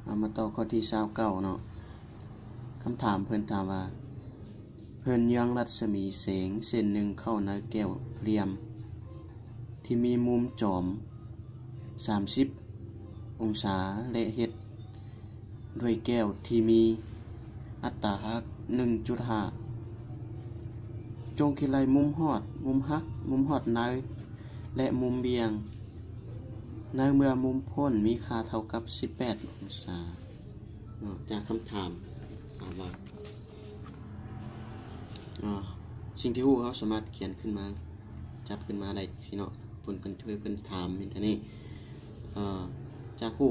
มาต่อข้อที่29เนาะคำถามเพิ่นถามว่าเพิ่นยังรัศมีแสงเส้นหนึ่งเข้าในแก้วเหลี่ยมที่มีมุมจอม30องศาและเฮ็ดด้วยแก้วที่มีอัตราฮัก 1.5 จงคิดไล่มุมฮอดมุมฮักมุมฮอดในและมุมเบี่ยงในเมื่อมุมพ้นมีค่าเท่ากับ18องศาจากคำถามว่าสิ่งที่ฮู้เขาสามารถเขียนขึ้นมาจับขึ้นมาได้สิเนาะเพิ่นกันช่วยเพิ่นถามอย่างนี้จากฮู้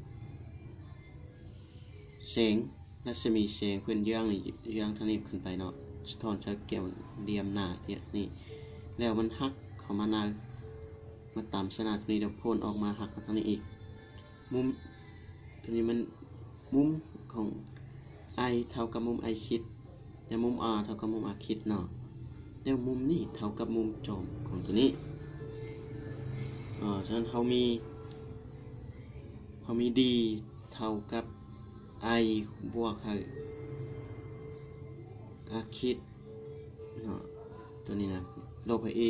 แสงรัศมีแสงเพิ่นเยื้องทางนี้ขึ้นไปเนาะสะท้อนจากแก้วเหลี่ยมหน้านี่แล้วมันฮักเข้ามาหน้ามาตามสนาตัวนี้เดี๋ยวพ่นออกมาหักมาทางนี้อีกมุมตัวนี้มันมุมของ I เท่ากับมุม I คิดและมุม R เท่ากับมุม R คิดเนาะแล้วมุมนี้เท่ากับมุมจอมของตัวนี้ฉะนั้นเขามี D เท่ากับ I บวกR คิดเนาะตัวนี้นะลบA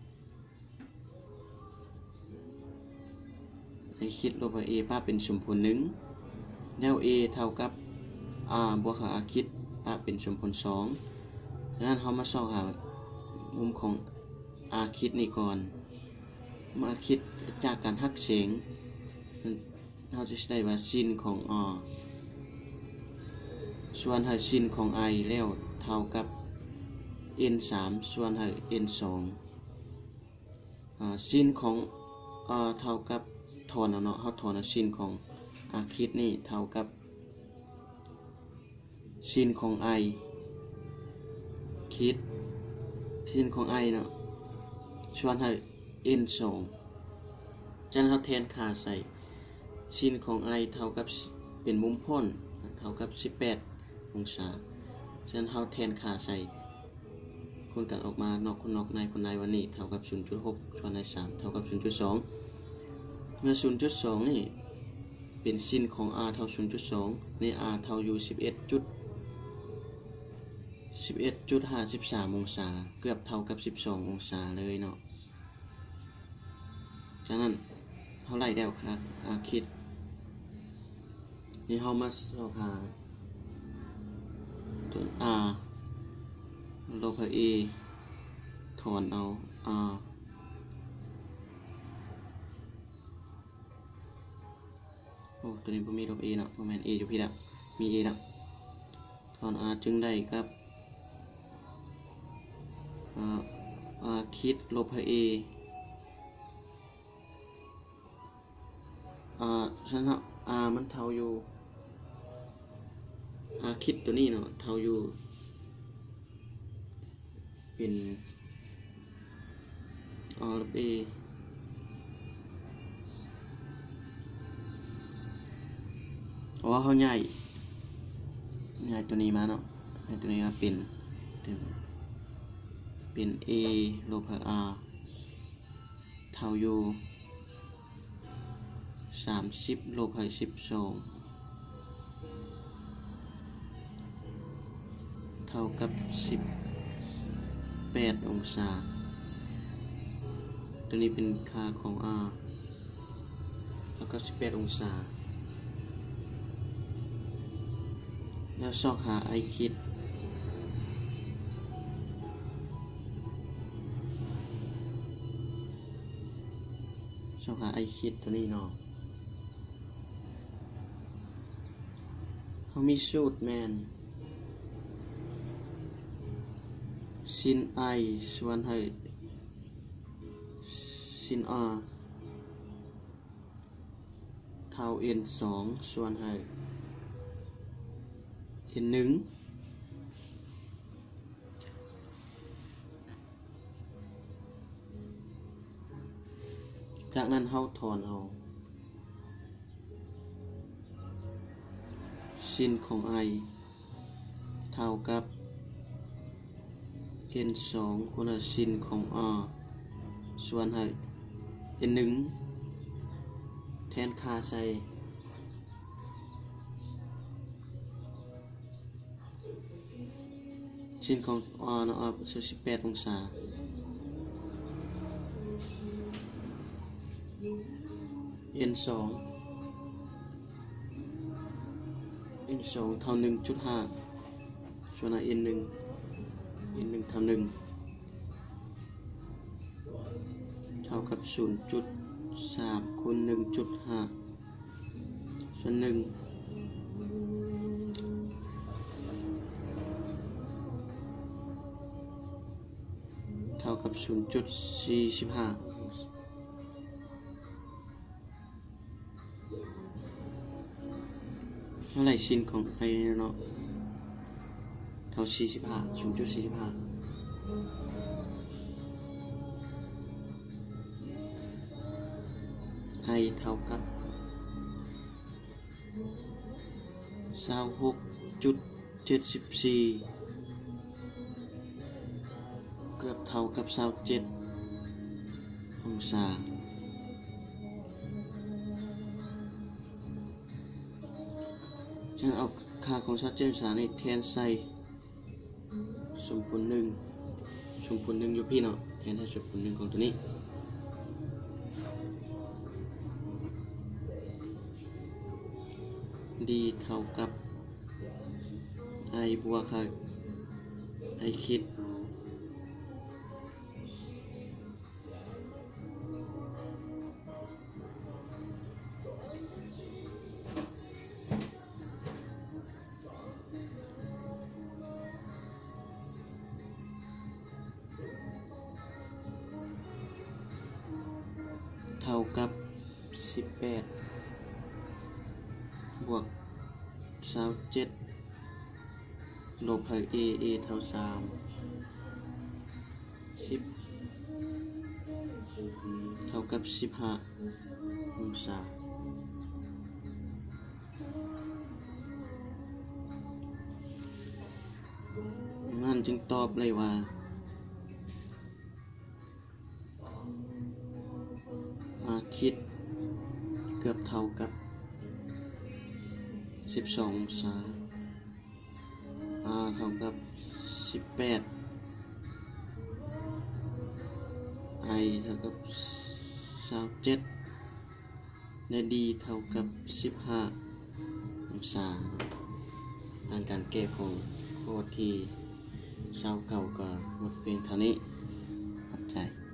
คิดลบกับ A ป้าเป็นสมผล1แล้ว A เท่ากับ R บวกกับ R คิดป้าเป็นสมผล2ดังนั้นเรามาสอบหามุมของ R คิดนี่ก่อนมาคิดจากการหักแสงเราจะได้ว่าซินของ R ส่วนให้ซินของ I แล้วเท่ากับ N3 ส่วนให้ N2 ซินของ R เท่ากับถอนเอาเนาะเขาถอนซินของ R คิดนี่เท่ากับซินของ I คิดซินของ I เนาะส่วนให้ N2 จันเขาแทนค่าใส่ซินของ I เท่ากับเป็นมุมพ้นเท่ากับ18องศาฉะนั้นเขาแทนค่าใส่คนกันออกมานอกคนนอกในคนในวันนี้เท่ากับ 0.6 ส่วนใน3เท่ากับ 0.2 เมื่อ 0.2 นี่เป็นซินของ R เท่า 0.2 ใน R เท่าอยู่ 11.53 องศาเกือบเท่ากับ12องศาเลยเนาะจากนั้นเท่าไหร่แล้วครับคิดนี่เรามาสอบหาตัว R ลบกับ A ถอนเอา Rตัวนี้ผมมีลบ A เนาะประมาณ A อยู่พี่ละมี A ละถอน R จึงได้ครับR คิดลบ A ฉะนั้น R มันเท่าอยู่ R คิดตัวนี้เนาะเท่าอยู่เป็น R ลบ Aเขาใหญ่ตัวนี้มาเนาะตัวนี้มาเป็น A ลบ R เท่าอยู่30ลบ12เท่ากับ18องศาตัวนี้เป็นค่าของ R แล้วก็18องศาแล้วซอกหา I คิดซอกหา I คิดตัวนี้เนาะเขามีสูตรแมนซิน I ส่วนให้ซิน R เท่า N2 ส่วนให้N1 จากนั้นเขาถอนเอาซินของ I เท่ากับ N2 คูณซินของ R ส่วนให้ N1 แทนค่าใส่ชิ้นของเนาะ18องศาn2 เท่า 1.5 ส่วนn1 เท่า 1 เท่ากับ 0.3 คูณ 1.5 ส่วน 1 เท่ากับ 0.45 เท่าไหร่ชิ้นของไอเนาะเท่า 45 0.45 ไอเท่ากับ 26.74 เกือบเท่ากับ 27 องศาฉันเอาค่าของ27องศาในแทนใส่สมผล1อยู่พี่เนาะแทนให้สมผล1ของตัวนี้ดีเท่ากับไอบวกค่ะไอคิดเท่ากับ18บวก27ลบให้aเท่า3 10เท่ากับ15องศานั่นจึงตอบเลยว่าคิดเกือบเท่ากับ12องศาเท่ากับ18ไอเท่ากับ27และดีเท่ากับ15องศาการแก้ของโค้ดที่29ก็หมดเพียงเท่านี้ขอบใจ